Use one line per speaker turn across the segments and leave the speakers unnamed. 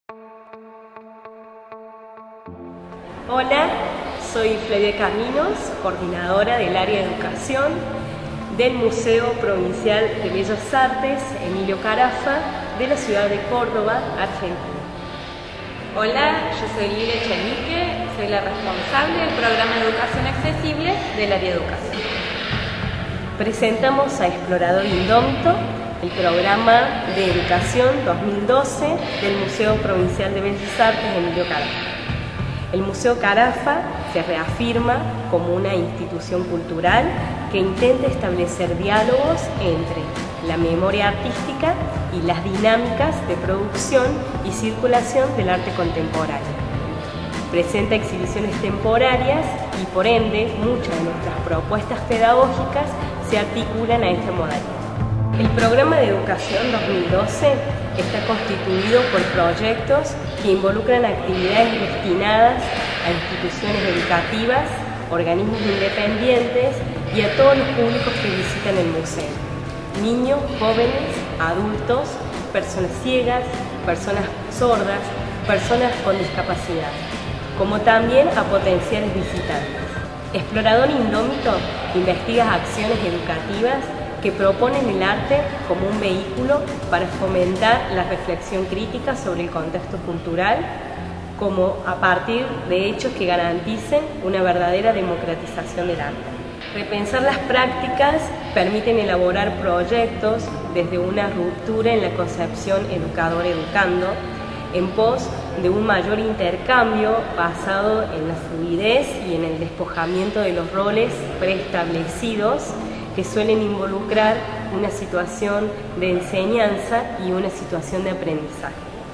Hola, soy Flavia Caminos, coordinadora del área de educación del Museo Provincial de Bellas Artes Emilio Carafa de la ciudad de Córdoba, Argentina.
Hola, yo soy Lilia Echenique, soy la responsable del programa de Educación Accesible del área de educación.
Presentamos a Explorador Indómito, el programa de educación 2012 del Museo Provincial de Bellas Artes Emilio Carafa. El Museo Carafa se reafirma como una institución cultural que intenta establecer diálogos entre la memoria artística y las dinámicas de producción y circulación del arte contemporáneo. Presenta exhibiciones temporarias y, por ende, muchas de nuestras propuestas pedagógicas se articulan a esta modalidad. El programa de educación 2012 está constituido por proyectos que involucran actividades destinadas a instituciones educativas, organismos independientes y a todos los públicos que visitan el museo: niños, jóvenes, adultos, personas ciegas, personas sordas, personas con discapacidad, como también a potenciales visitantes. Explorador Indómito investiga acciones educativas que proponen el arte como un vehículo para fomentar la reflexión crítica sobre el contexto cultural, como a partir de hechos que garanticen una verdadera democratización del arte. Repensar las prácticas permiten elaborar proyectos desde una ruptura en la concepción educador-educando, en pos de un mayor intercambio basado en la fluidez y en el despojamiento de los roles preestablecidos que suelen involucrar una situación de enseñanza y una situación de aprendizaje.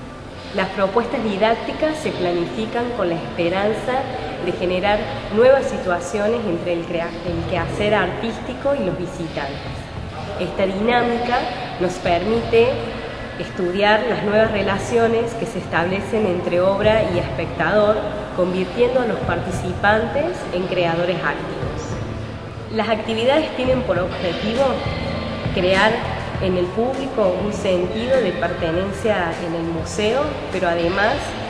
Las propuestas didácticas se planifican con la esperanza de generar nuevas situaciones entre el quehacer artístico y los visitantes. Esta dinámica nos permite estudiar las nuevas relaciones que se establecen entre obra y espectador, convirtiendo a los participantes en creadores activos. Las actividades tienen por objetivo crear en el público un sentido de pertenencia en el museo, pero además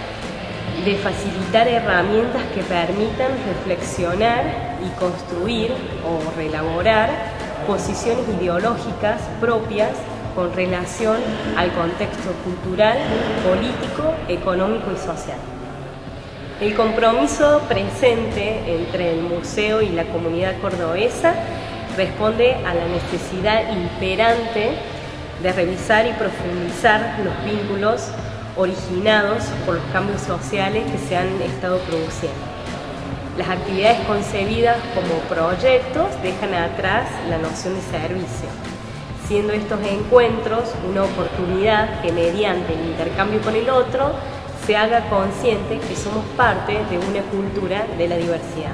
de facilitar herramientas que permitan reflexionar y construir o reelaborar posiciones ideológicas propias con relación al contexto cultural, político, económico y social. El compromiso presente entre el museo y la comunidad cordobesa responde a la necesidad imperante de revisar y profundizar los vínculos originados por los cambios sociales que se han estado produciendo. Las actividades concebidas como proyectos dejan atrás la noción de servicio, siendo estos encuentros una oportunidad que, mediante el intercambio con el otro, se haga consciente que somos parte de una cultura de la diversidad.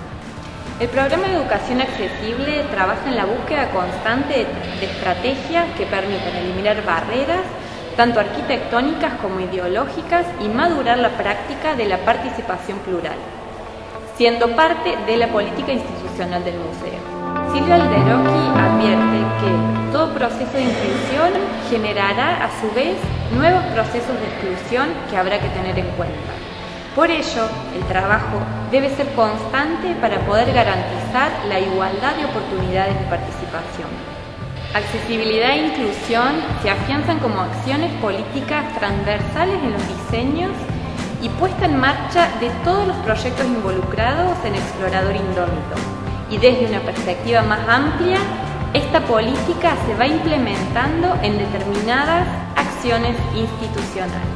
El programa de educación accesible trabaja en la búsqueda constante de estrategias que permitan eliminar barreras, tanto arquitectónicas como ideológicas, y madurar la práctica de la participación plural, siendo parte de la política institucional del museo. Silvia Alderocchi advierte que todo proceso de inclusión generará a su vez nuevos procesos de exclusión que habrá que tener en cuenta. Por ello, el trabajo debe ser constante para poder garantizar la igualdad de oportunidades de participación. Accesibilidad e inclusión se afianzan como acciones políticas transversales en los diseños y puesta en marcha de todos los proyectos involucrados en Explorador Indómito. Y desde una perspectiva más amplia, esta política se va implementando en determinadas acciones institucionales.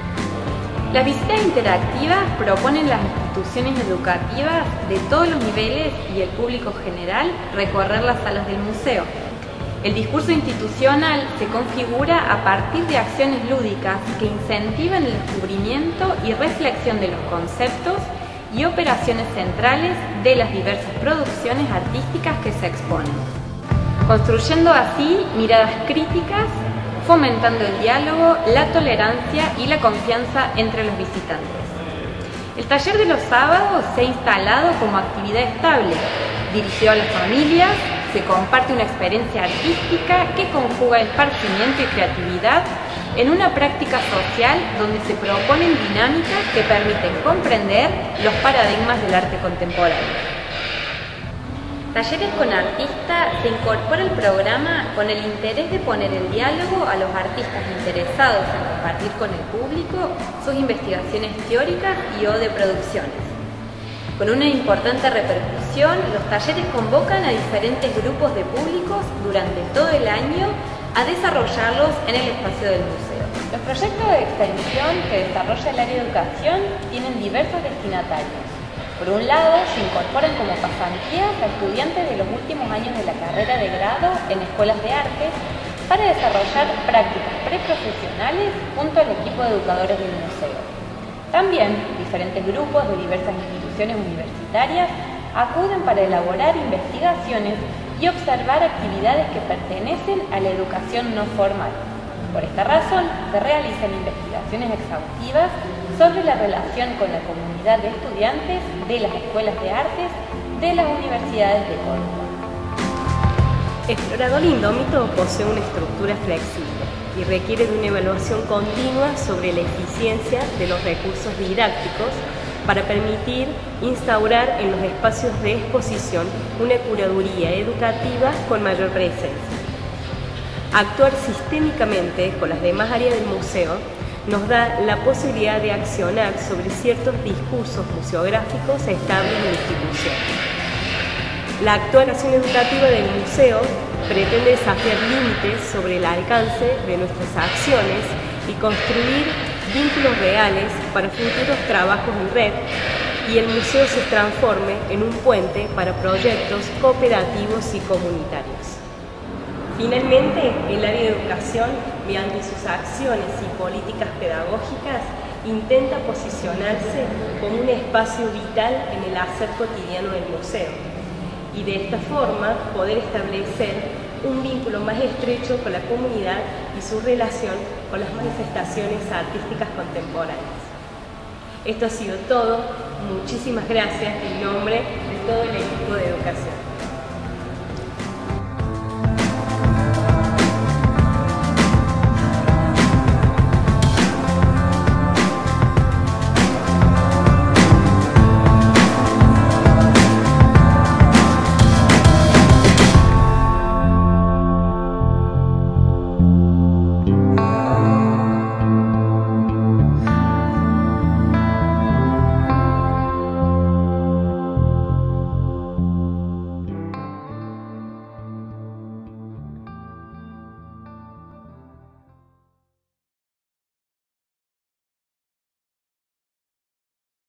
Las visitas interactivas proponen las instituciones educativas de todos los niveles y el público general recorrer las salas del museo. El discurso institucional se configura a partir de acciones lúdicas que incentivan el descubrimiento y reflexión de los conceptos y operaciones centrales de las diversas producciones artísticas que se exponen, construyendo así miradas críticas, fomentando el diálogo, la tolerancia y la confianza entre los visitantes. El taller de los sábados se ha instalado como actividad estable, dirigido a las familias, se comparte una experiencia artística que conjuga esparcimiento y creatividad en una práctica social donde se proponen dinámicas que permiten comprender los paradigmas del arte contemporáneo. Talleres con Artista se incorpora al programa con el interés de poner en diálogo a los artistas interesados en compartir con el público sus investigaciones teóricas y o de producciones. Con una importante repercusión, los talleres convocan a diferentes grupos de públicos durante todo el año a desarrollarlos en el espacio del museo. Los proyectos de extensión que desarrolla el área de educación tienen diversos destinatarios. Por un lado, se incorporan como pasantías a estudiantes de los últimos años de la carrera de grado en escuelas de artes para desarrollar prácticas preprofesionales junto al equipo de educadores del museo. También, diferentes grupos de diversas instituciones universitarias acuden para elaborar investigaciones y observar actividades que pertenecen a la educación no formal. Por esta razón, se realizan investigaciones exhaustivas sobre la relación con la comunidad de estudiantes de las escuelas de artes de las universidades de Córdoba.
Explorador Indómito posee una estructura flexible y requiere de una evaluación continua sobre la eficiencia de los recursos didácticos para permitir instaurar en los espacios de exposición una curaduría educativa con mayor presencia. Actuar sistémicamente con las demás áreas del museo nos da la posibilidad de accionar sobre ciertos discursos museográficos estables en la institución. La actuación educativa del museo pretende desafiar límites sobre el alcance de nuestras acciones y construir vínculos reales para futuros trabajos en red, y el museo se transforme en un puente para proyectos cooperativos y comunitarios. Finalmente, el área de educación, mediante sus acciones y políticas pedagógicas, intenta posicionarse como un espacio vital en el hacer cotidiano del museo y de esta forma poder establecer un vínculo más estrecho con la comunidad y su relación con las manifestaciones artísticas contemporáneas. Esto ha sido todo. Muchísimas gracias en nombre de todo el equipo de educación.